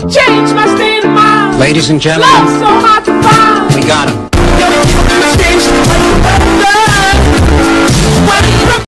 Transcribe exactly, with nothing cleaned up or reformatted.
Change my state of mind. Ladies and gentlemen, Love so hard to find.